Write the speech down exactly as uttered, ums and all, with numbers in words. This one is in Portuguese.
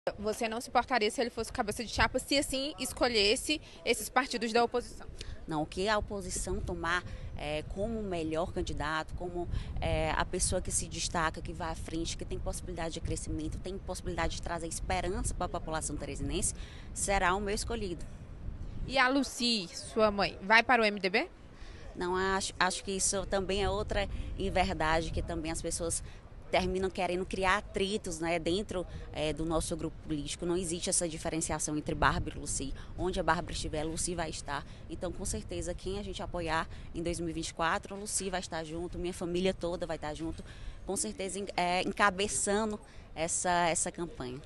Você não se importaria se ele fosse cabeça de chapa, se assim escolhesse esses partidos da oposição? Não, o que a oposição tomar é, como o melhor candidato, como é, a pessoa que se destaca, que vai à frente, que tem possibilidade de crescimento, tem possibilidade de trazer esperança para a população teresinense, será o meu escolhido. E a Lucy, sua mãe, vai para o M D B? Não acho, acho que isso também é outra inverdade que também as pessoas terminam querendo criar atritos, né, dentro é, do nosso grupo político. Não existe essa diferenciação entre Bárbara e Lucy. Onde a Bárbara estiver, a Lucy vai estar. Então, com certeza, quem a gente apoiar em dois mil e vinte e quatro, a Lucy vai estar junto, minha família toda vai estar junto, com certeza é, encabeçando essa, essa campanha.